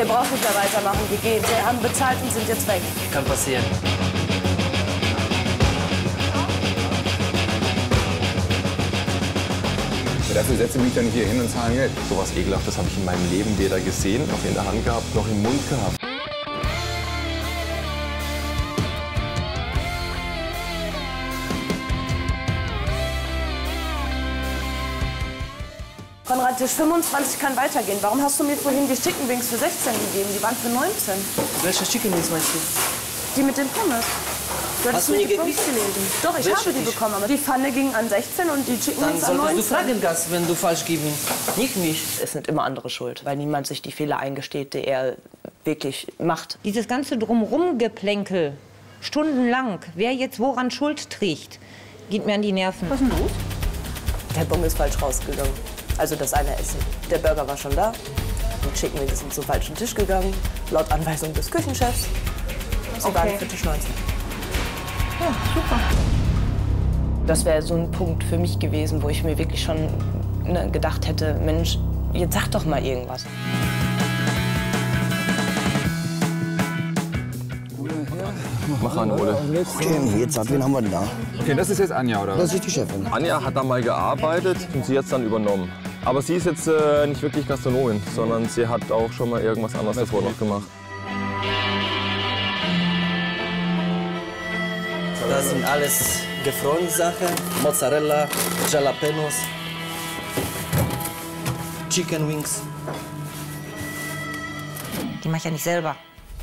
ihr braucht nicht mehr weitermachen, die gehen. Sie haben bezahlt und sind jetzt weg. Kann passieren. Dafür setze ich mich dann hier hin und zahle Geld. So was Ekelhaftes habe ich in meinem Leben weder gesehen, noch in der Hand gehabt, noch im Mund gehabt. Konrad, Tisch 25 kann weitergehen. Warum hast du mir vorhin die Chicken Wings für 16 gegeben? Die waren für 19. Welche Chicken Wings meinst du? Die mit den Pommes. Du Hast hattest du mir nie die Pommes gewiegt? gelesen. Doch, ich Welche habe die nicht? bekommen. Aber die Pfanne ging an 16 und die Chicken Dann Wings an solltest 19. du fragen, Gast, wenn du falsch gibst. Nicht mich. Es sind immer andere schuld, weil niemand sich die Fehler eingesteht, die er wirklich macht. Dieses ganze Drumherum-Geplänkel, stundenlang, wer jetzt woran Schuld trägt, geht mir an die Nerven. Was ist denn los? Der Bon ist falsch rausgegangen. Also das eine Essen. Der Burger war schon da. Die Chicken Wings sind zum falschen Tisch gegangen, laut Anweisung des Küchenchefs. Sie waren für Tisch 19. Ja, super. Das wäre so ein Punkt für mich gewesen, wo ich mir wirklich schon gedacht hätte, Mensch, jetzt sag doch mal irgendwas. Mach an, Ole. Okay, jetzt wen haben wir denn da? Okay, das ist jetzt Anja, oder was? Das ist die Chefin. Anja hat da mal gearbeitet und sie hat es dann übernommen. Aber sie ist jetzt nicht wirklich Gastronomin, sondern sie hat auch schon mal irgendwas anderes davor noch gemacht. Das sind alles gefrorene Sachen. Mozzarella, Jalapenos, Chicken Wings. Die mach ich ja nicht selber.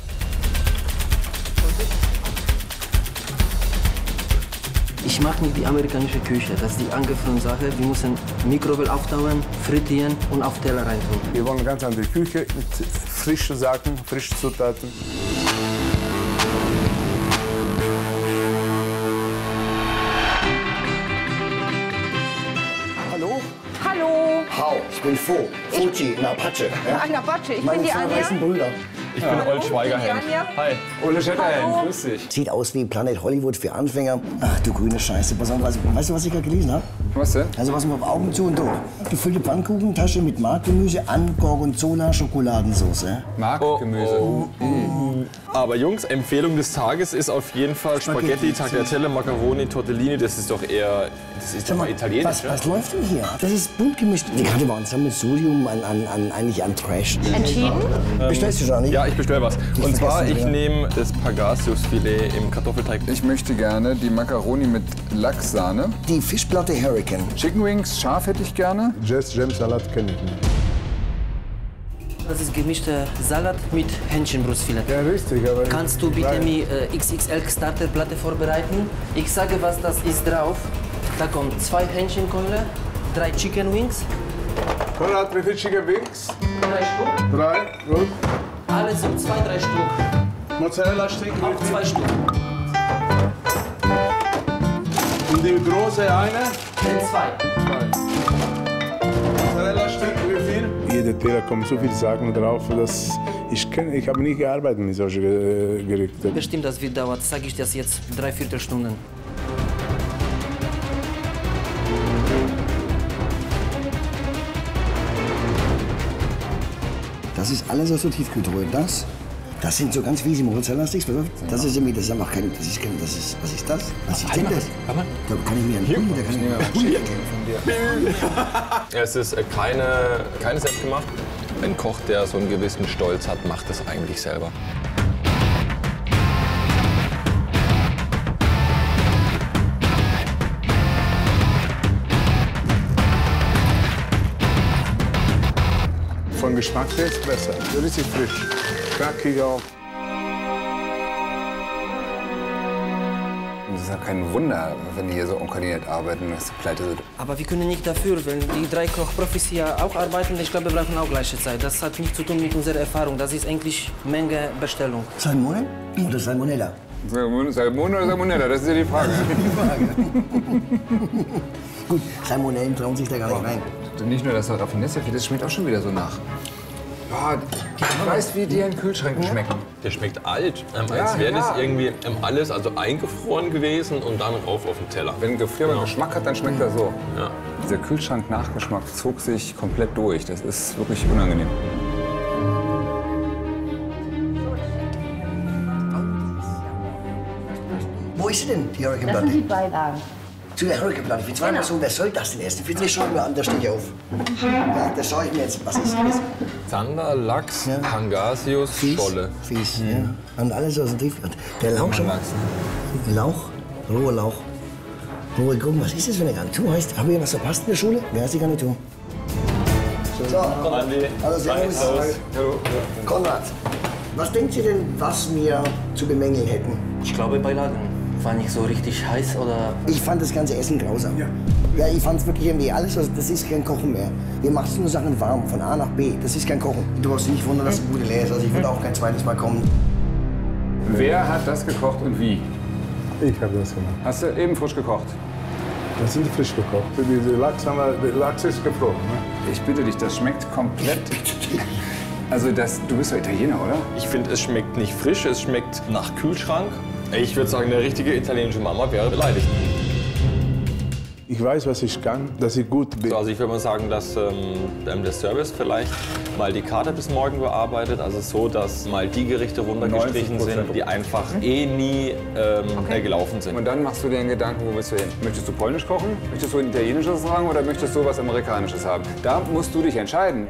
Ich mag nicht die amerikanische Küche. Das ist die angefrorene Sache. Wir müssen Mikrowelle auftauen, frittieren und auf Teller reintun. Wir wollen eine ganz andere Küche mit frischen Sachen, frischen Zutaten. Hallo? Hallo. Hau, ich bin Fo. Fuji, in Apache. Ja? Anja Batsche, ich Meine bin die zwei Anja. weißen Brüder. Ich bin Old Schweigerhand. Hi. Ole Schetterhand, grüß dich. Sieht aus wie Planet Hollywood für Anfänger. Ach du grüne Scheiße. Pass auf, weißt du, was ich gerade gelesen habe? Was denn? Also was auf Augen zu und durch. Gefüllte Pfannkuchentasche mit Markgemüse an Gorgonzola Schokoladensauce. Markgemüse. Aber Jungs, Empfehlung des Tages ist auf jeden Fall Spaghetti, Tagliatelle, Macaroni, Tortellini. Das ist doch eher, das ist doch mal italienisch. Was läuft denn hier? Das ist bunt gemischt. Die Karte war ein Sammelsurium eigentlich an Trash. Entschieden? Bestellst du schon nicht? Ja, ich bestelle was. Und zwar, vergessen, ich ja. nehme das Pagasiusfilet im Kartoffelteig. Ich möchte gerne die Macaroni mit Lachssahne. Die Fischplatte Hurricane. Chicken Wings, scharf hätte ich gerne. Jess James Salat kenne ich nicht. Das ist gemischter Salat mit Hähnchenbrustfilet. Ja, richtig, aber... Kannst du bitte mir XXL Starterplatte vorbereiten? Ich sage, was das ist drauf. Da kommt 2 Hähnchenkeule, 3 Chicken Wings, Konrad, wie viel Chicken Wings? 3 Stück. 3, gut. Alles um 2-3 Stück. Mozzarella-Stick. Auch 2 Stück. Und die große eine? Dann 2. Mozzarella-Stick, wie viel? Jeder Teller kommen so viele Sachen drauf, dass ich habe nie gearbeitet mit solchen Gerichten. Bestimmt, das wird dauern. Sage ich das jetzt 3/4 Stunden. Das ist alles aus der Tiefkühltruhe. Das sind so ganz fiese Mozzarella-Sticks. Das ist irgendwie, das ist einfach kein, was ist das? Was ist denn das? Da kann ich mir einen Hund, da kann ich mir einen Hund erkennen. Es ist keine selbstgemacht. Ein Koch, der so einen gewissen Stolz hat, macht das eigentlich selber. Von Geschmack her ist besser. Richtig frisch. Knackig auch. Das ist ja kein Wunder, wenn die hier so unkoordiniert arbeiten, dass sie pleite sind. Aber wir können nicht dafür, wenn die 3 Kochprofis hier auch arbeiten. Ich glaube, wir brauchen auch gleiche Zeit. Das hat nichts zu tun mit unserer Erfahrung. Das ist eigentlich Menge Bestellung. Salmone oder Salmonella? Salmone oder Salmonella, das ist ja die Frage. Gut, Salmonellen trauen sich da gar nicht rein. Nicht nur das Raffinesse, das schmeckt auch schon wieder so nach. Ja, ich weiß, wie die in Kühlschränken schmecken. Der schmeckt alt, als wäre das irgendwie alles also eingefroren gewesen und dann rauf auf den Teller. Wenn ein Gefrier Geschmack hat, dann schmeckt er so. Ja. Dieser Kühlschrank-Nachgeschmack zog sich komplett durch. Das ist wirklich unangenehm. ist sie denn, die Hurricane-Platte? Das sind die Beilagen. Zu der Hurricane-Platte. Ich bin zweimal so, wer soll das denn essen? Das schaue ich mir an, da stehe ich auf. Ja, das schaue ich mir jetzt. Was ist das? Zander, Lachs, Pangasius, Scholle. Fies, ja. Und alles aus dem Tiefland. Der Lauch schon. Lauch, roher Lauch. Rohe Gurken, was ist das für eine Garnitur? Haben wir was verpasst in der Schule? Wer heißt die Garnitur? So, Andi. hallo, servus. Hallo. Konrad, was denkt ihr denn, was wir zu bemängeln hätten? Ich glaube, Beilagen war nicht so richtig heiß oder... Ich fand das ganze Essen grausam. Ja, ich fand es wirklich irgendwie alles, also das ist kein Kochen mehr. Ihr macht nur Sachen warm, von A nach B. Das ist kein Kochen. Du brauchst dich nicht wundern, dass du gute Lehrer ist. Also ich würde auch kein zweites Mal kommen. Wer hat das gekocht und wie? Ich habe das gemacht. Hast du eben frisch gekocht? Das sind frisch gekocht. Der Lachs ist gefroren. Ne? Ich bitte dich, das schmeckt komplett... Also du bist doch Italiener, oder? Ich finde, es schmeckt nicht frisch, es schmeckt nach Kühlschrank. Ich würde sagen, eine richtige italienische Mama wäre beleidigt. Ich weiß, was ich kann, dass ich gut bin. Also ich würde mal sagen, dass der Service vielleicht mal die Karte bis morgen bearbeitet. Also so, dass mal die Gerichte runtergestrichen sind, die einfach nie gelaufen sind. Und dann machst du dir einen Gedanken, wo willst du hin? Möchtest du polnisch kochen? Möchtest du ein italienisches sagen oder möchtest du was amerikanisches haben? Da musst du dich entscheiden.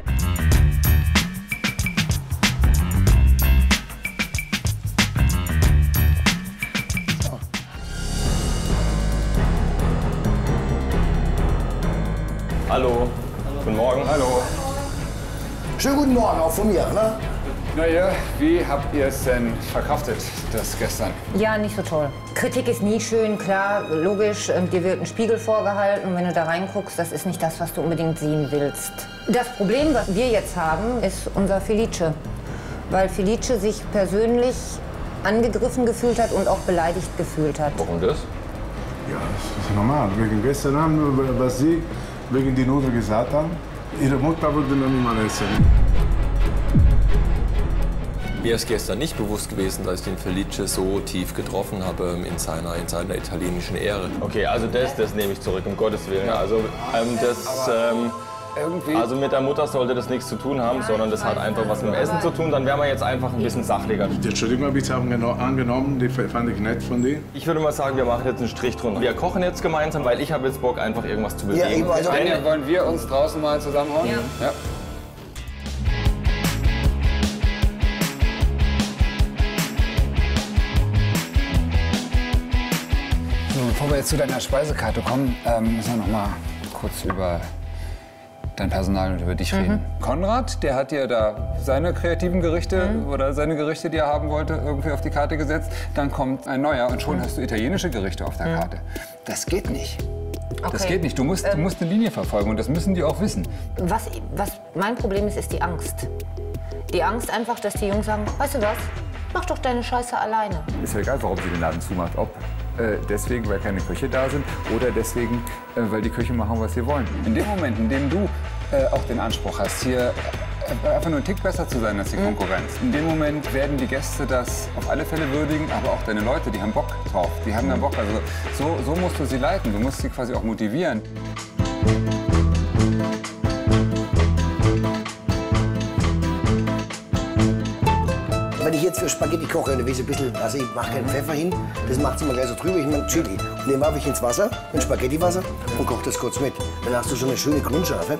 Hallo. Guten Morgen. Hallo. Schönen guten Morgen, auch von mir. Ne? Na ja, wie habt ihr es denn verkraftet, das gestern? Ja, nicht so toll. Kritik ist nie schön, klar, logisch. Dir wird ein Spiegel vorgehalten und wenn du da reinguckst, das ist nicht das, was du unbedingt sehen willst. Das Problem, was wir jetzt haben, ist unser Felice. Weil Felice sich persönlich angegriffen gefühlt hat und auch beleidigt gefühlt hat. Warum das? Ja, das ist normal. Wegen gestern Abend, was sie wegen die Nudeln gesagt haben, ihre Mutter würde noch nicht mal essen. Mir ist gestern nicht bewusst gewesen, dass ich den Felice so tief getroffen habe in seiner italienischen Ehre. Okay, also das nehme ich zurück, um Gottes Willen. Also also mit der Mutter sollte das nichts zu tun haben, sondern das hat einfach was mit dem Essen zu tun. Dann wären wir jetzt einfach ein bisschen sachlicher. Die Entschuldigung habe ich auch angenommen, die fand ich nett von dir. Ich würde mal sagen, wir machen jetzt einen Strich drunter. Wir kochen jetzt gemeinsam, weil ich habe jetzt Bock, einfach irgendwas zu bewegen. Ja, also Wollen wir uns draußen mal zusammenhauen? Ja. Bevor wir jetzt zu deiner Speisekarte kommen, müssen wir noch mal kurz über dein Personal und über dich reden. Konrad, der hat dir da seine kreativen Gerichte oder seine Gerichte, die er haben wollte, irgendwie auf die Karte gesetzt. Dann kommt ein neuer und schon hast du italienische Gerichte auf der Karte. Das geht nicht. Das geht nicht. Du musst eine Linie verfolgen und das müssen die auch wissen. Was mein Problem ist die Angst. Die Angst einfach, dass die Jungs sagen, weißt du was, mach doch deine Scheiße alleine. Ist ja egal, warum sie den Laden zumacht. Ob deswegen, weil keine Köche da sind oder deswegen, weil die Köche machen, was sie wollen. In dem Moment, in dem du auch den Anspruch hast, hier einfach nur einen Tick besser zu sein als die Konkurrenz, in dem Moment werden die Gäste das auf alle Fälle würdigen, aber auch deine Leute, die haben Bock drauf. Die haben dann Bock. Also so musst du sie leiten. Du musst sie quasi auch motivieren. Wenn ich jetzt für Spaghetti koche, dann will ich ein bisschen, also ich mache keinen Pfeffer hin, das macht es immer gleich so drüber, ich mache Chili. Und den werfe ich ins Wasser, in Spaghettiwasser und koche das kurz mit. Dann hast du schon eine schöne Grundschärfe.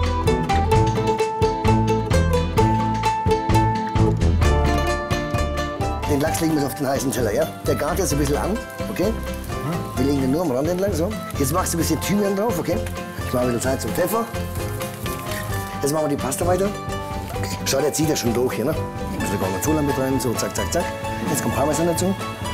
Den Lachs legen wir auf den heißen Teller, ja? Der gart jetzt ein bisschen an, okay? Wir legen den nur am Rand entlang, so. Jetzt machst du ein bisschen Thymian drauf, okay? Ich mache wieder Zeit zum Pfeffer. Jetzt machen wir die Pasta weiter. Okay. Schau, der zieht ja schon durch hier, ne? Ein bisschen Gorgonzola mit rein, so zack, zack, zack. Jetzt kommt Parmesan dazu.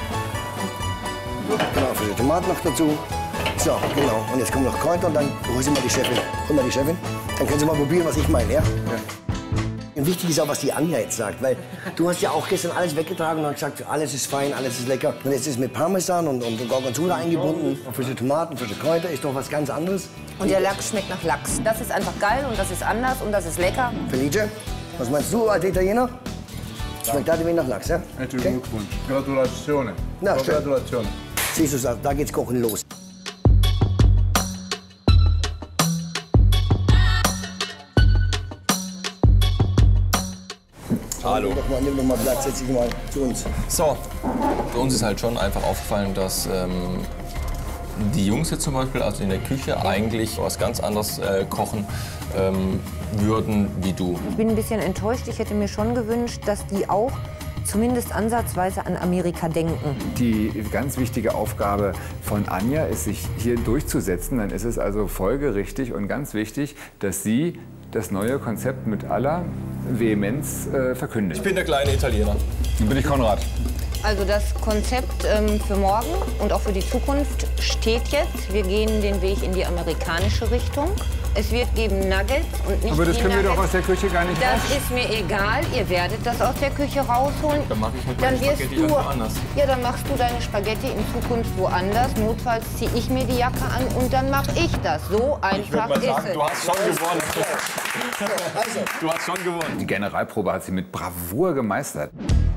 Genau, für die Tomaten noch dazu. So, genau. Und jetzt kommen noch Kräuter und dann hol sie mal die Chefin. Hol mal die Chefin. Dann können Sie mal probieren, was ich meine, ja? Und wichtig ist auch, was die Anja jetzt sagt, weil du hast ja auch gestern alles weggetragen und hast gesagt, alles ist fein, alles ist lecker. Und jetzt ist mit Parmesan und Gorgonzola eingebunden. Und frische Tomaten, frische Kräuter ist doch was ganz anderes. Und der Lachs schmeckt nach Lachs. Das ist einfach geil und das ist anders und das ist lecker. Felice, was meinst du als Italiener? Schmeckt da wie nach Lachs, ja? Herzlichen Glückwunsch. Gratulation. Na, schön. Gratulation. Siehst du, da geht's Kochen los. Hallo. Nimm doch mal Platz, setz dich mal zu uns. So, für uns ist halt schon einfach aufgefallen, dass die Jungs jetzt zum Beispiel, also in der Küche, eigentlich was ganz anderes kochen würden wie du. Ich bin ein bisschen enttäuscht. Ich hätte mir schon gewünscht, dass die auch zumindest ansatzweise an Amerika denken. Die ganz wichtige Aufgabe von Anja ist, sich hier durchzusetzen. Dann ist es also folgerichtig und ganz wichtig, dass sie das neue Konzept mit aller Vehemenz verkündet. Ich bin der kleine Italiener. Dann bin ich Konrad. Also das Konzept für morgen und auch für die Zukunft steht jetzt. Wir gehen den Weg in die amerikanische Richtung. Es wird geben Nuggets und nicht Aber das die können wir Nuggets. doch aus der Küche gar nicht Das raus. ist mir egal. Ihr werdet das aus der Küche rausholen. Dann mache ich halt Dann meine wirst Spaghetti du, irgendwo anders. ja, dann machst du deine Spaghetti in Zukunft woanders. Notfalls ziehe ich mir die Jacke an und dann mache ich das. So einfach ist es. Du hast schon gewonnen. Du hast schon gewonnen. Die Generalprobe hat sie mit Bravour gemeistert.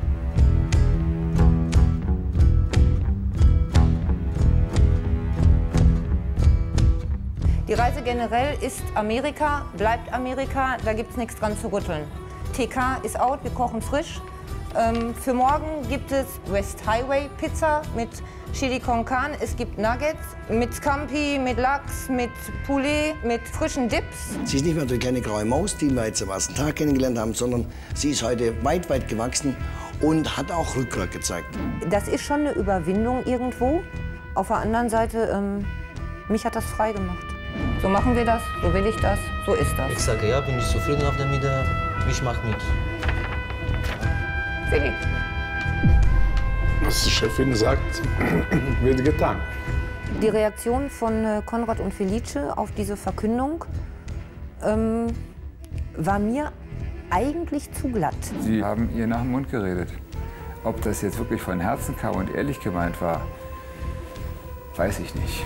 Die Reise generell ist Amerika, bleibt Amerika, da gibt es nichts dran zu rütteln. TK ist out, wir kochen frisch. Für morgen gibt es West Highway Pizza mit Chili con Carne. Es gibt Nuggets mit Scampi, mit Lachs, mit Poulet, mit frischen Dips. Sie ist nicht mehr die kleine graue Maus, die wir jetzt am ersten Tag kennengelernt haben, sondern sie ist heute weit, weit gewachsen und hat auch Rückgrat gezeigt. Das ist schon eine Überwindung irgendwo. Auf der anderen Seite, mich hat das frei gemacht. So machen wir das, so will ich das, so ist das. Ich sage ja, bin ich zufrieden auf der Mitte, ich mache mit. Willi. Was die Chefin sagt, wird getan. Die Reaktion von Konrad und Felice auf diese Verkündung war mir eigentlich zu glatt. Sie haben ihr nach dem Mund geredet. Ob das jetzt wirklich von Herzen kam und ehrlich gemeint war, weiß ich nicht.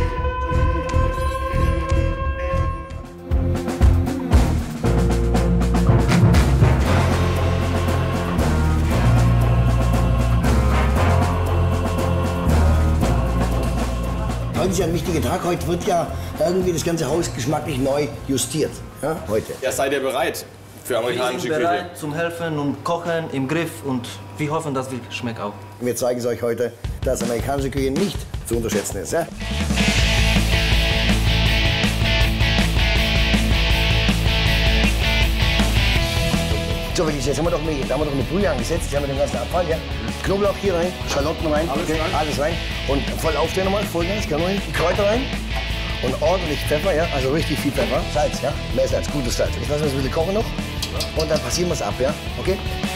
Heute ist ja ein wichtiger Tag. Heute wird ja irgendwie das ganze Haus geschmacklich neu justiert. Ja, heute. Ja, seid ihr bereit für Wir amerikanische sind Küche? bereit zum Helfen und Kochen im Griff und wir hoffen, das schmeckt auch. Wir zeigen es euch heute, dass amerikanische Küche nicht zu unterschätzen ist. Ja? So, jetzt haben wir doch eine Brühe angesetzt, jetzt haben wir den ganzen Abfall, ja? Knoblauch hier rein, Schalotten rein, alles rein. Und voll aufdrehen nochmal, Vollgas, genau rein, die Kräuter rein. Und ordentlich Pfeffer, ja? Also richtig viel Pfeffer. Salz, ja? Mehr Salz, gutes Salz. Jetzt lassen wir es ein bisschen kochen noch. Und dann passieren wir es ab, ja? Okay?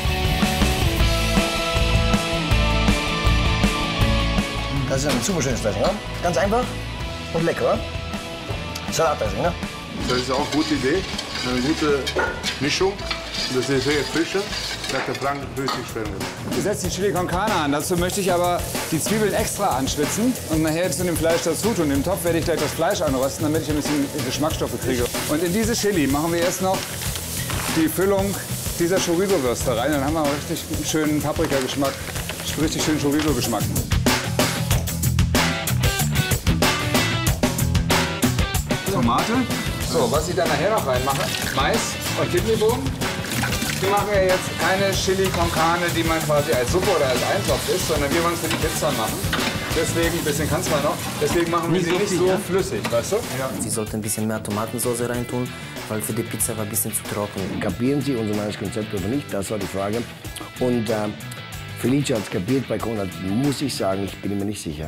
Das ist ein super schönes Dressing, ja? Ganz einfach und lecker, ja? Salatdressing, ne? Das ist auch eine gute Idee, eine gute Mischung. Das ist sehr frisch. Das hat der Frank richtig schwer gemacht. Ich setze die Chili con Carne an. Dazu möchte ich aber die Zwiebeln extra anschwitzen und nachher zu dem Fleisch dazu tun. Im Topf werde ich gleich das Fleisch anrösten, damit ich ein bisschen Geschmacksstoffe kriege. Und in diese Chili machen wir erst noch die Füllung dieser Chorizo-Würste rein. Dann haben wir auch richtig schönen Paprikageschmack, richtig schönen Chorizo-Geschmack. Tomate. So, was ich dann nachher noch reinmache, Mais und Kidneybohnen. Wir machen ja jetzt keine Chili con Carne, die man quasi als Suppe oder als Eintopf isst, sondern wir wollen es für die Pizza machen. Deswegen, ein bisschen kann es mal noch, deswegen machen wir Nicht sie so nicht viel, so ja? flüssig, weißt du? Ja. Sie sollten ein bisschen mehr Tomatensauce reintun, weil für die Pizza war ein bisschen zu trocken. Kapieren Sie unser neues Konzept oder nicht? Das war die Frage. Und Felice hat es kapiert, bei Konrad muss ich sagen, ich bin mir nicht sicher.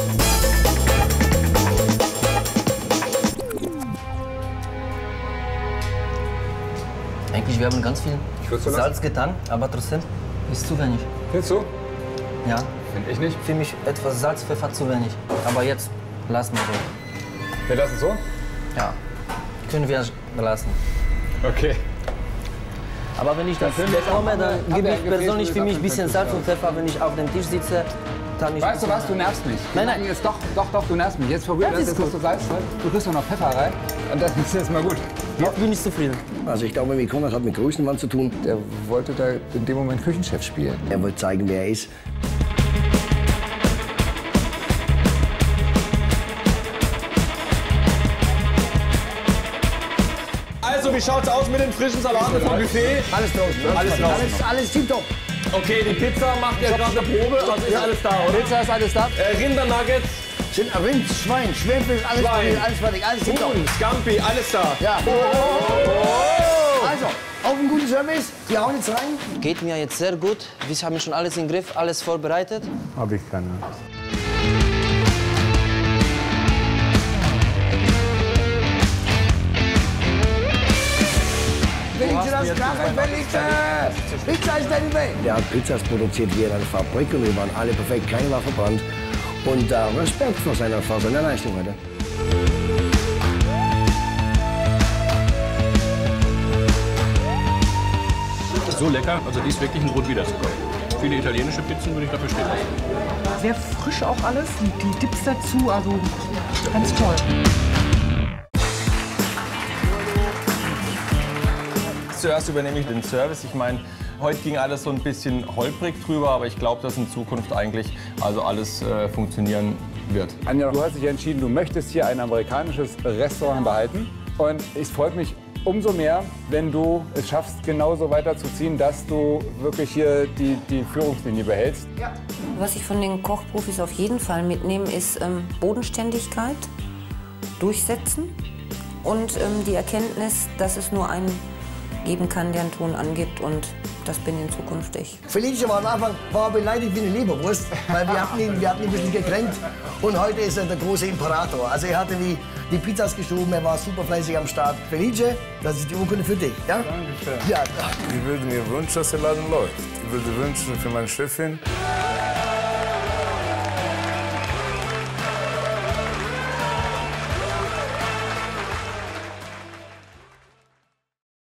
Eigentlich, wir haben ganz viel würd's so lassen. Salz getan, aber trotzdem ist zu wenig. Findest du? Ja, Finde ich nicht. für mich etwas Salz, Pfeffer zu wenig. Aber jetzt lassen wir so. Wir lassen es so? Ja, können wir lassen. Okay. Aber wenn ich das können wir es auch bekomme, dann machen. gebe Hab ich ja persönlich Gefäß, für mich das ein bisschen könnte Salz ich und Pfeffer, wenn ich auf dem Tisch sitze. Dann ich Weißt du was, du nervst mich. Nein, nein. Wir machen Jetzt doch, du nervst mich. Jetzt probier Das das, ist jetzt kriegst du Salz drin. Du kriegst doch noch Pfeffer rein. Und dann ist jetzt mal gut. Jetzt bin ich zufrieden. Also ich glaube, mit Konrad hat mit Größenwahn zu tun. Der wollte da in dem Moment Küchenchef spielen. Er wollte zeigen, wer er ist. Also wie schaut's aus mit den frischen Salaten vom Buffet? Alles draußen. Alles draußen. Alles tipptopp. Okay, die Pizza macht ja gerade eine Probe, also ist alles da, oder? Pizza ist alles da. Rindernuggets. Sind Rind, Schwein, Schwefel, alles fertig, alles tipptopp. Huhn, Scampi, alles da. Ja. Also, auf einen guten Service. Die hauen jetzt rein. Geht mir jetzt sehr gut. Wir haben schon alles im Griff, alles vorbereitet. Habe ich keine. Pizza ist deine Welt. Der hat Pizzas produziert wie in einer Fabrik und wir waren alle perfekt, keiner war verbrannt. Und Respekt vor seiner Leistung heute. So lecker, also die ist wirklich ein Grund wiederzukommen. Viele italienische Pizzen würde ich dafür stehen lassen. Sehr frisch auch alles, die Dips dazu, also ganz toll. Zuerst übernehme ich den Service. Ich meine, heute ging alles so ein bisschen holprig drüber, aber ich glaube, dass in Zukunft eigentlich also alles funktionieren wird. Anja, du hast dich entschieden, du möchtest hier ein amerikanisches Restaurant behalten. Und es freut mich umso mehr, wenn du es schaffst, genauso weiterzuziehen, dass du wirklich hier die Führungslinie behältst. Ja. Was ich von den Kochprofis auf jeden Fall mitnehme, ist Bodenständigkeit, Durchsetzen und die Erkenntnis, dass es nur einen geben kann, der einen Ton angibt, und das bin in Zukunft ich. Felice war am Anfang beleidigt wie eine Leberwurst, weil wir hatten ihn ein bisschen gekränkt. Und heute ist er der große Imperator. Also er hatte die Pizzas geschoben, er war super fleißig am Start. Felice, das ist die Urkunde für dich. Ja? Dankeschön. Ja. Ich würde mir wünschen, dass der Laden läuft. Ich würde wünschen für meine Chefin,